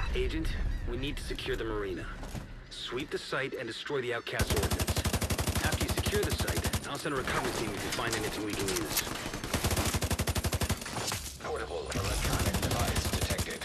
Agent, we need to secure the marina. Sweep the site and destroy the outcast ordnance. After you secure the site, I'll send a recovery team if you find anything we can use. Portable electronic device detected.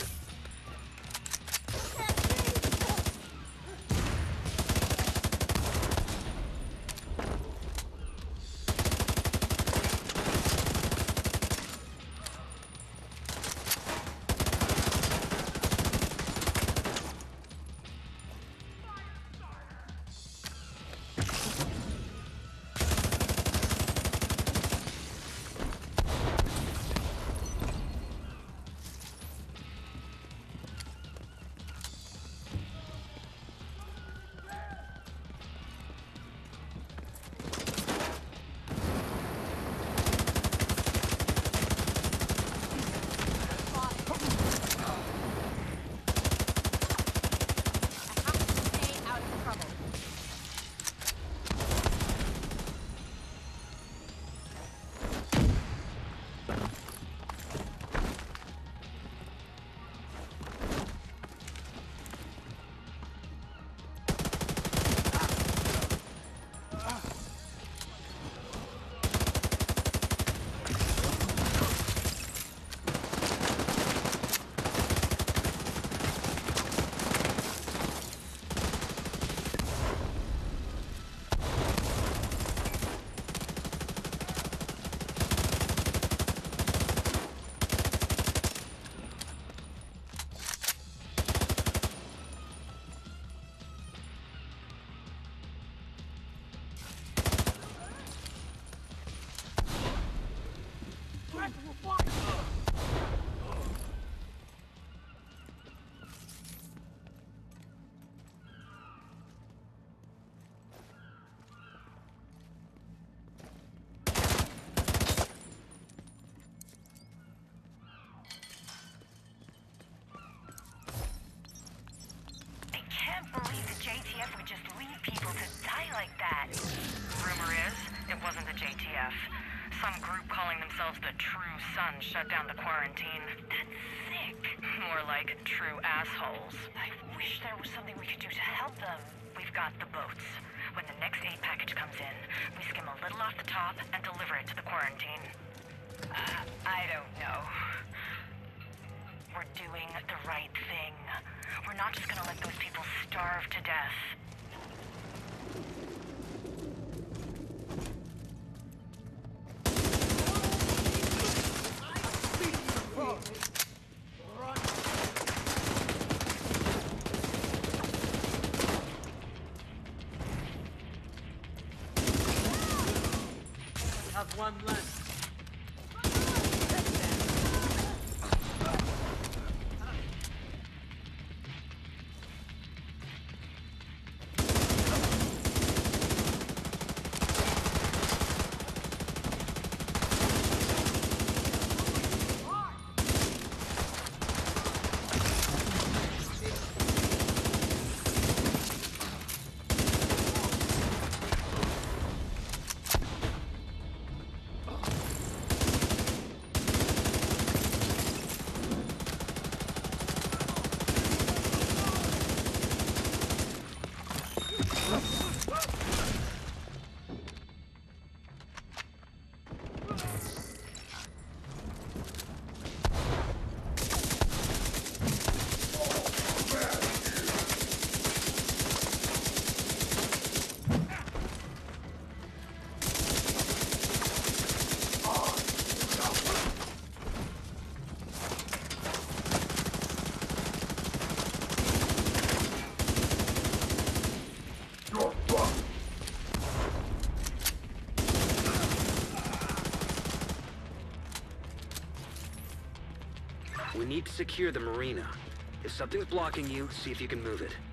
JTF would just leave people to die like that. Rumor is, it wasn't the JTF. Some group calling themselves the True Sun shut down the quarantine. That's sick. More like true assholes. I wish there was something we could do to help them. We've got the boats. When the next aid package comes in, we skim a little off the top and deliver it to the quarantine. I don't know. We're doing the right thing. We're not just gonna let those people starve to death. Have one left. We need to secure the marina. If something's blocking you, see if you can move it.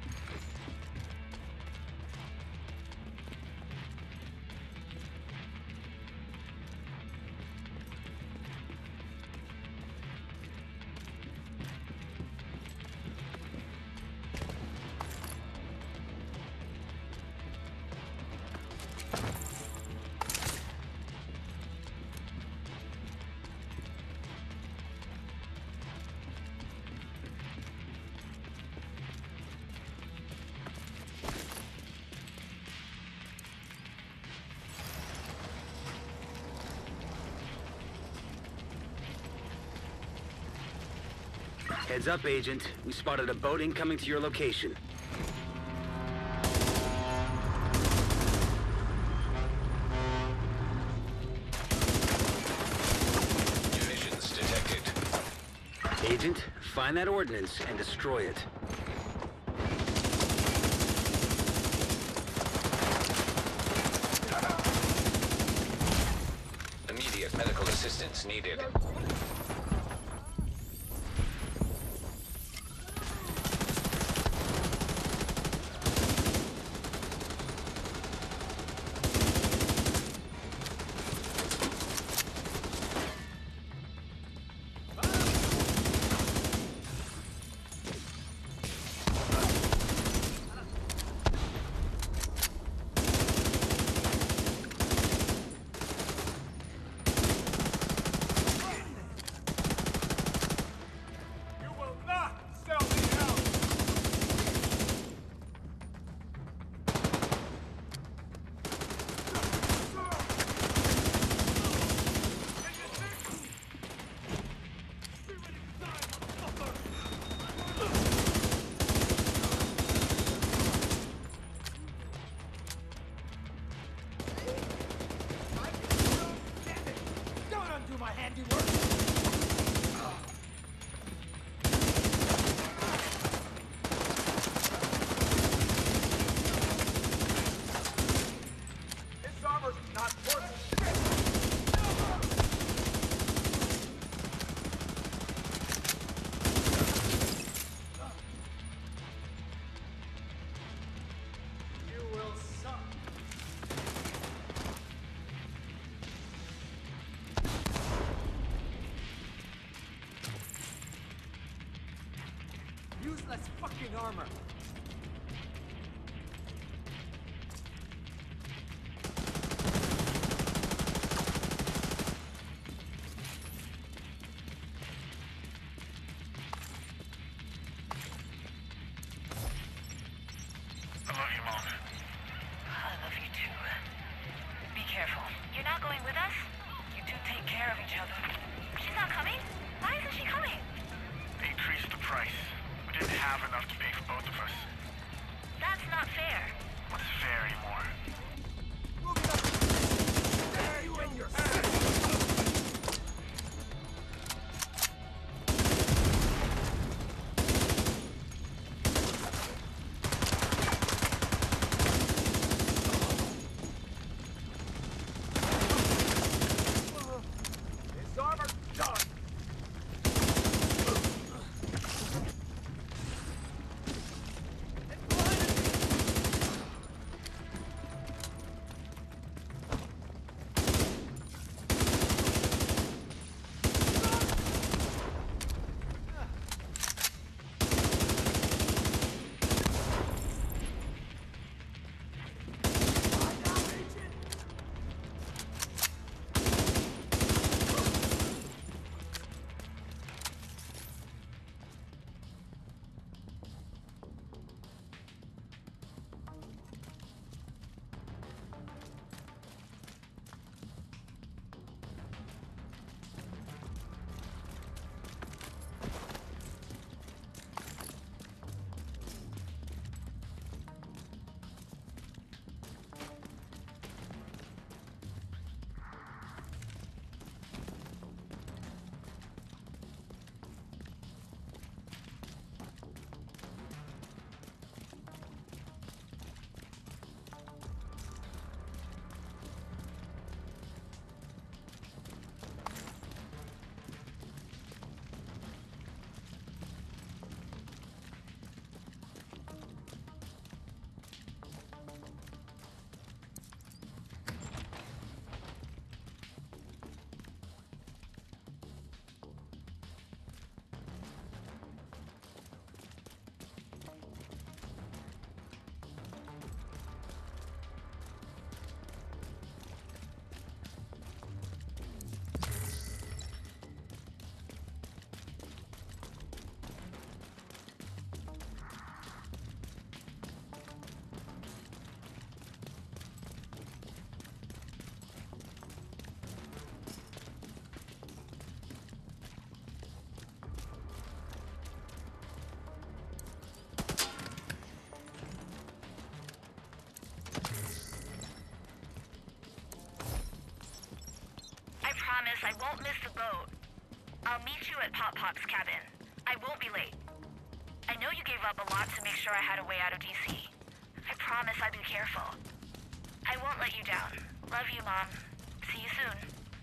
Heads up, Agent. We spotted a boat incoming to your location. Munitions detected. Agent, find that ordnance and destroy it. Immediate medical assistance needed. Useless fucking armor! I love you, Mom. I love you too. Be careful. You're not going with us? You two take care of each other. She's not coming? Why isn't she coming? They increased the price. We didn't have enough to pay for both of us. I won't miss the boat. I'll meet you at Pop Pop's cabin. I won't be late. I know you gave up a lot to make sure I had a way out of DC. I promise I'd be careful. I won't let you down. Love you, Mom. See you soon.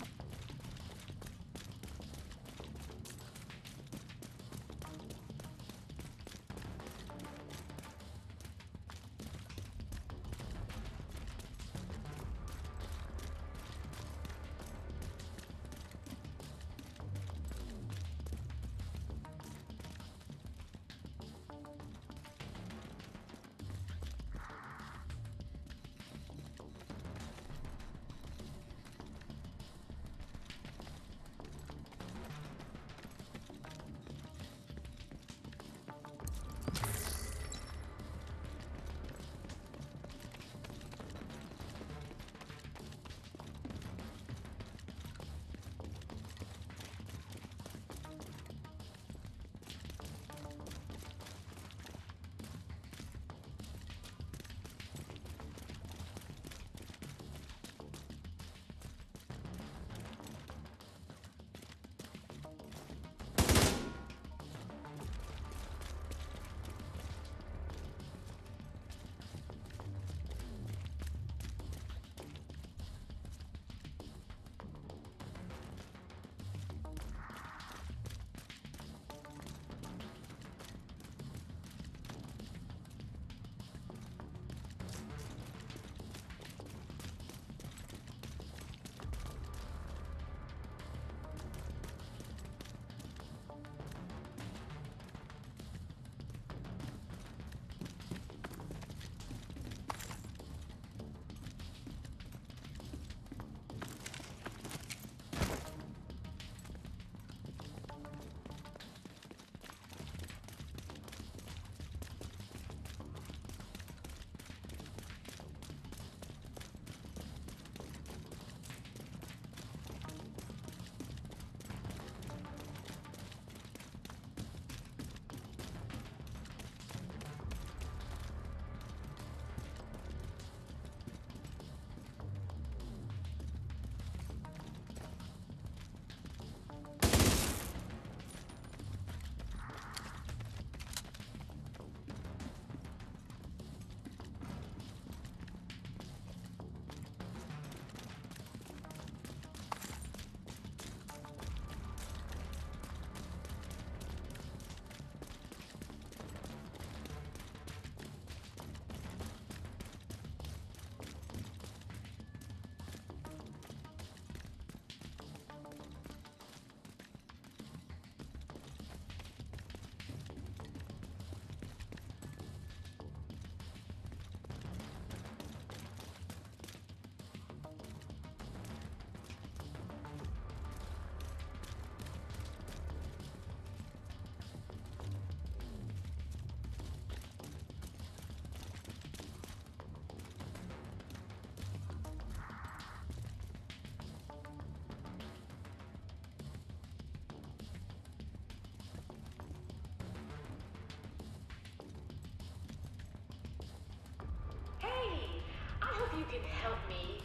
You can help me.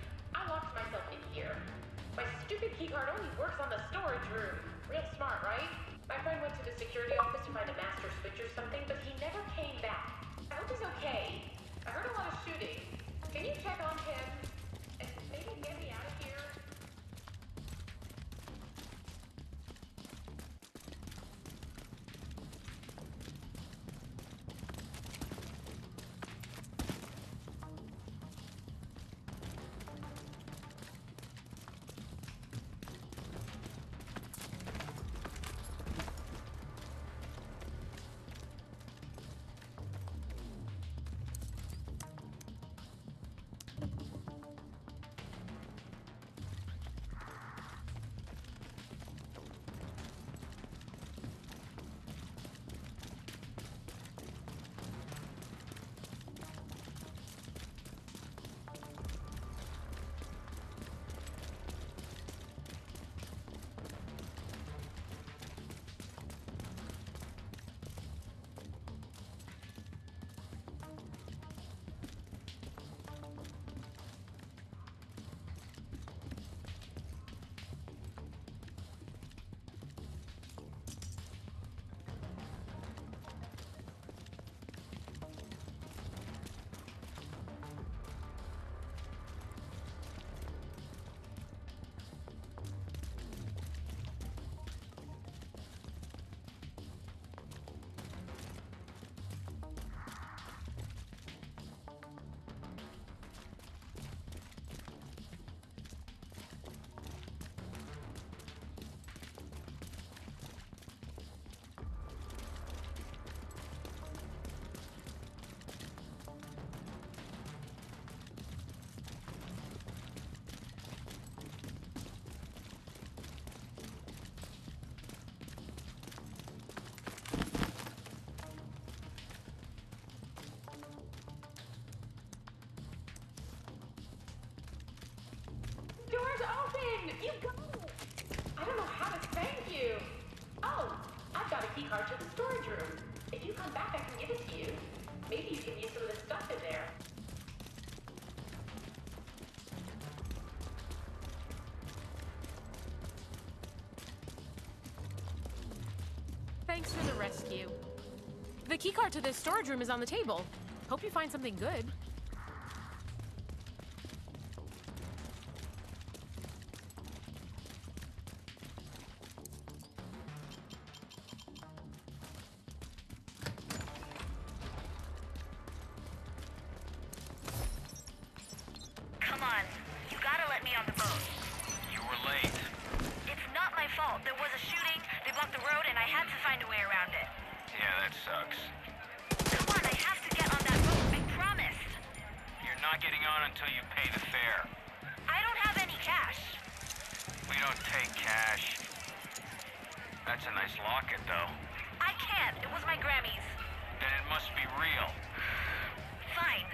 I locked myself in here. My stupid keycard only works on the storage room. Real smart, right? My friend went to the security office to find a master switch or something, but he never came back. I hope he's okay. I heard a lot of shooting. Can you check on him? And maybe get me out of here? come back, I can give it to you. Maybe you can use some of the stuff in there. Thanks for the rescue. The keycard to this storage room is on the table. Hope you find something good. Come on. You gotta let me on the boat. You were late. It's not my fault. There was a shooting, they blocked the road, and I had to find a way around it. Yeah, that sucks. Come on, I have to get on that boat. I promised. You're not getting on until you pay the fare. I don't have any cash. We don't take cash. That's a nice locket, though. I can't. It was my Grammy's. Then it must be real. Fine.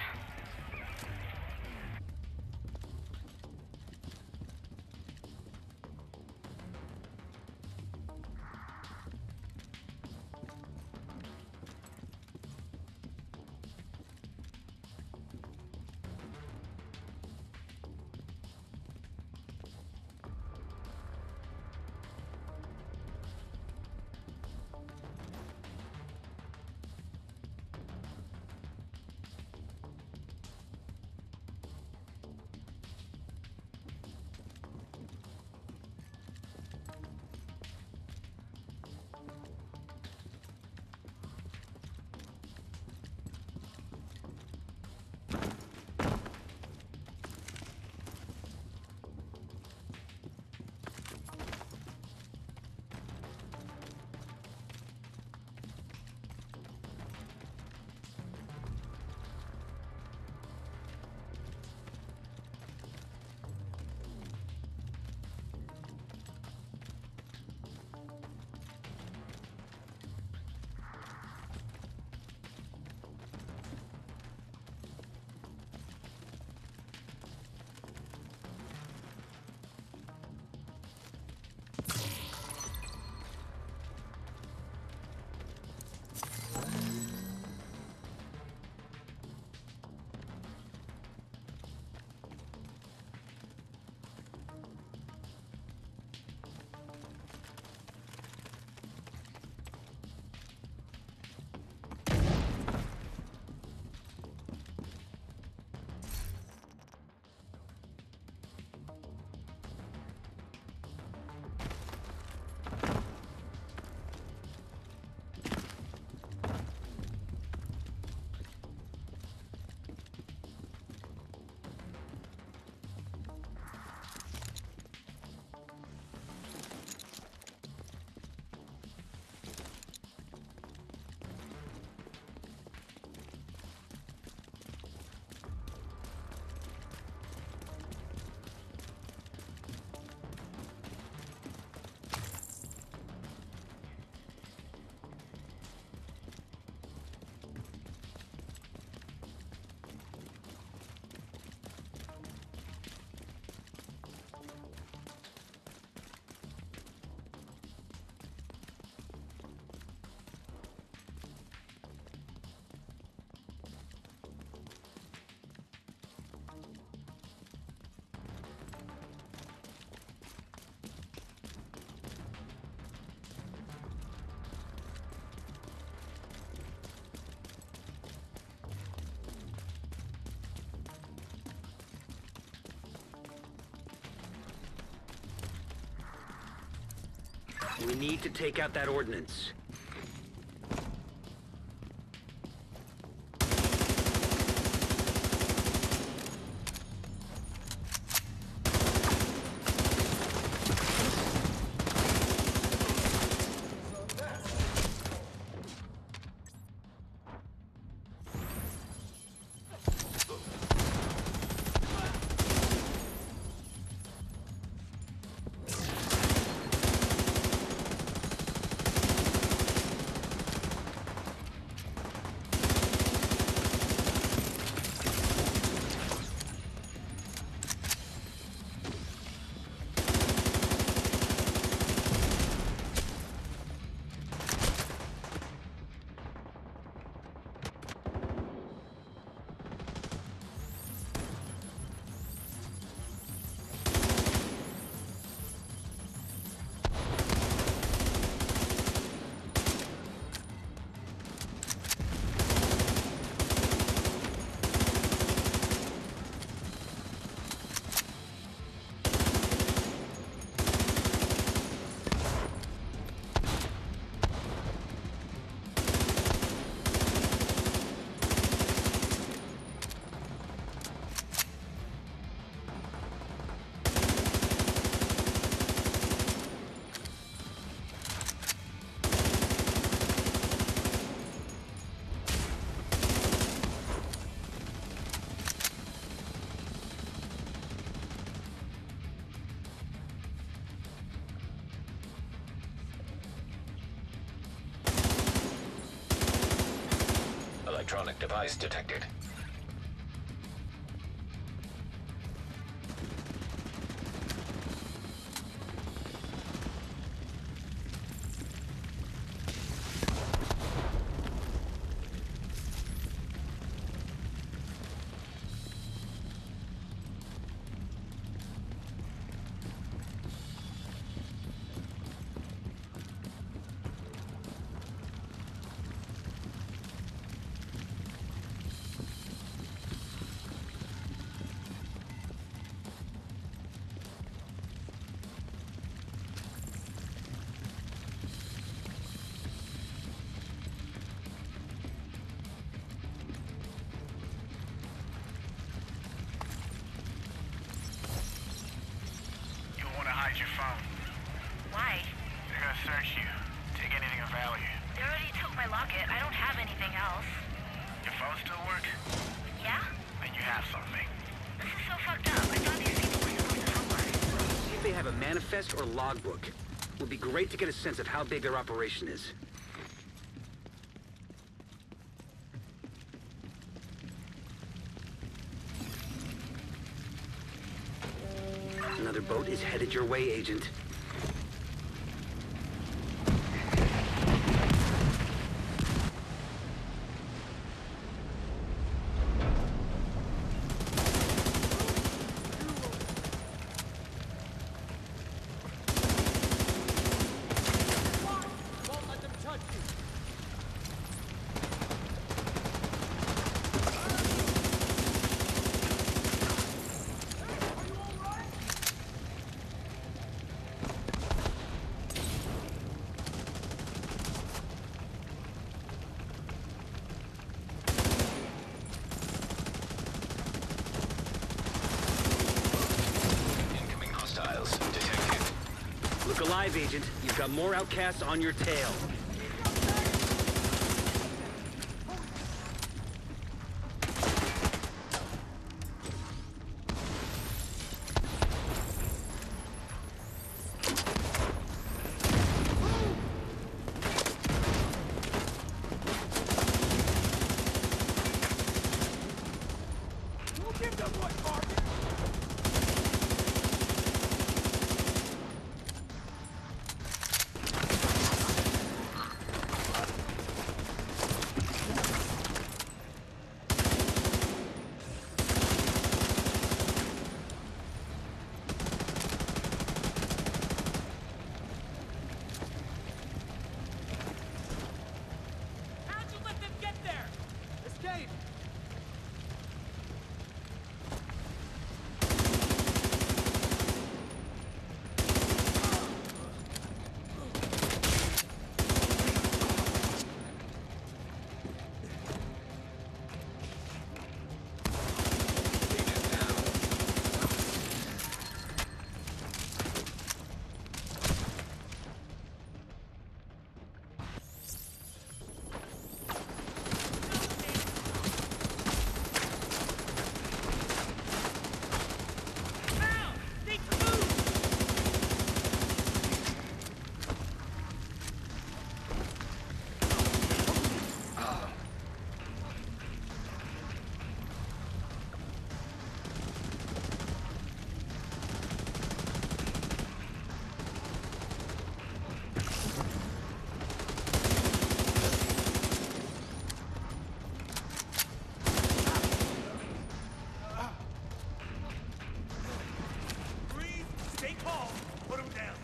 We need to take out that ordnance. electronic device detected. Hide your phone. Why? They're gonna search you. Take anything of value. They already took my locket. I don't have anything else. Your phone still work? Yeah? Then you have something. This is so fucked up. I thought these people were supposed to help us. See if they have a manifest or logbook. Would be great to get a sense of how big their operation is. Another boat is headed your way, Agent. Won't let them touch you. Incoming hostiles detected. Look alive, Agent. You've got more outcasts on your tail. We'll give them what target. How'd you let them get there? Escape! Now! Need to move! Breathe, stay calm, put him down.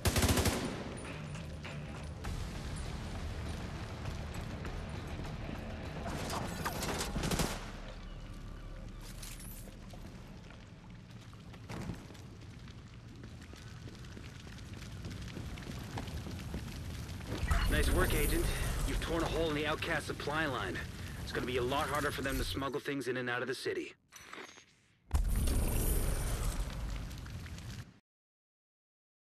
Nice work, Agent. You've torn a hole in the outcast supply line. It's gonna be a lot harder for them to smuggle things in and out of the city.